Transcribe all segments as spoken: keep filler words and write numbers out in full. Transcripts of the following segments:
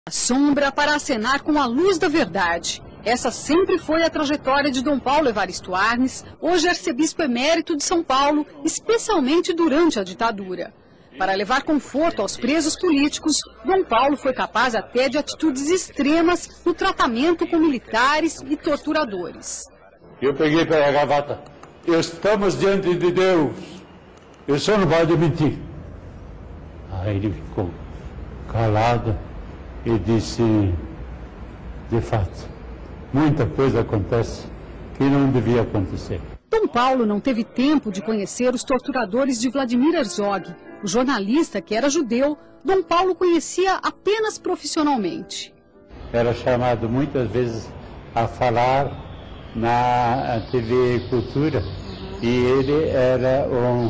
A sombra para acenar com a luz da verdade. Essa sempre foi a trajetória de Dom Paulo Evaristo Arnes, hoje arcebispo emérito de São Paulo, especialmente durante a ditadura. Para levar conforto aos presos políticos, Dom Paulo foi capaz até de atitudes extremas no tratamento com militares e torturadores. Eu peguei pela gravata. Estamos diante de Deus. O senhor não pode mentir. Aí ele ficou calado e disse, de fato, muita coisa acontece que não devia acontecer. Dom Paulo não teve tempo de conhecer os torturadores de Vladimir Herzog. O jornalista, que era judeu, Dom Paulo conhecia apenas profissionalmente. Era chamado muitas vezes a falar na T V Cultura e ele era um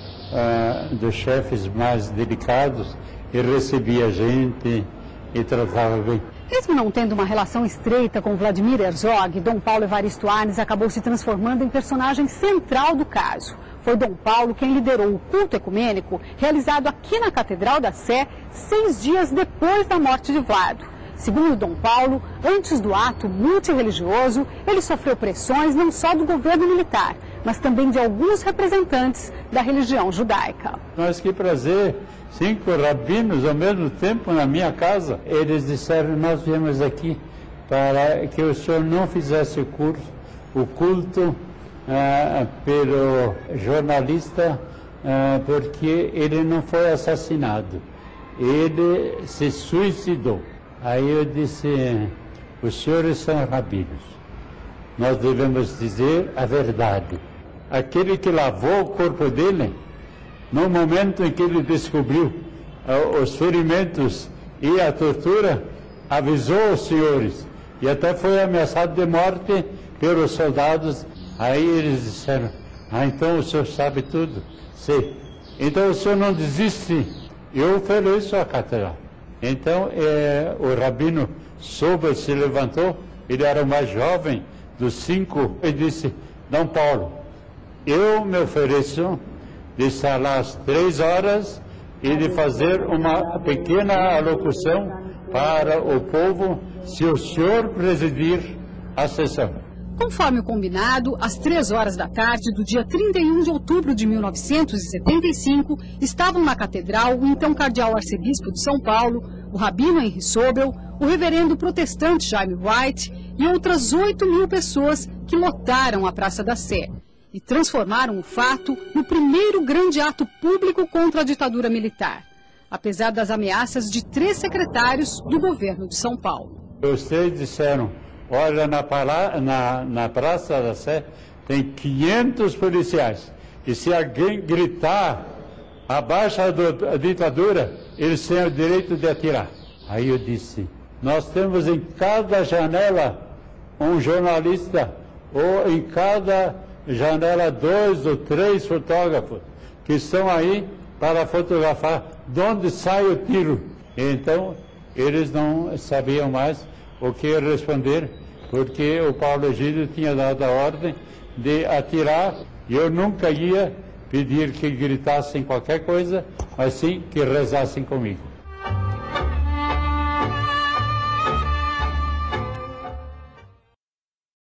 uh, dos chefes mais delicados e recebia gente e tratava bem. Mesmo não tendo uma relação estreita com Vladimir Herzog, Dom Paulo Evaristo Arnes acabou se transformando em personagem central do caso. Foi Dom Paulo quem liderou o culto ecumênico realizado aqui na Catedral da Sé, seis dias depois da morte de Vlado. Segundo Dom Paulo, antes do ato multirreligioso, ele sofreu pressões não só do governo militar, mas também de alguns representantes da religião judaica. Mas que prazer! Cinco rabinos ao mesmo tempo na minha casa. Eles disseram, nós viemos aqui para que o senhor não fizesse o curso, o culto ah, pelo jornalista, ah, porque ele não foi assassinado, ele se suicidou. Aí eu disse, os senhores são rabinos, nós devemos dizer a verdade. Aquele que lavou o corpo dele, no momento em que ele descobriu uh, os ferimentos e a tortura, avisou os senhores e até foi ameaçado de morte pelos soldados. Aí eles disseram, ah, então o senhor sabe tudo? Sim. Então o senhor não desiste? Eu ofereço a catedral. Então eh, o rabino soube, se levantou, ele era o mais jovem dos cinco, e disse, Dom Paulo, eu me ofereço de estar lá às três horas e de fazer uma pequena alocução para o povo, se o senhor presidir a sessão. Conforme o combinado, às três horas da tarde do dia trinta e um de outubro de mil novecentos e setenta e cinco, estavam na catedral o então cardeal arcebispo de São Paulo, o rabino Henri Sobel, o reverendo protestante Jaime White e outras oito mil pessoas que lotaram a Praça da Sé e transformaram o fato no primeiro grande ato público contra a ditadura militar, apesar das ameaças de três secretários do governo de São Paulo. Vocês disseram, olha, na, na, na Praça da Sé tem quinhentos policiais, e se alguém gritar abaixo da ditadura, eles têm o direito de atirar. Aí eu disse, nós temos em cada janela um jornalista, ou em cada janela dois ou três fotógrafos que estão aí para fotografar de onde sai o tiro. Então, eles não sabiam mais o que responder, porque o Paulo Egídio tinha dado a ordem de atirar, e eu nunca ia pedir que gritassem qualquer coisa, mas sim que rezassem comigo.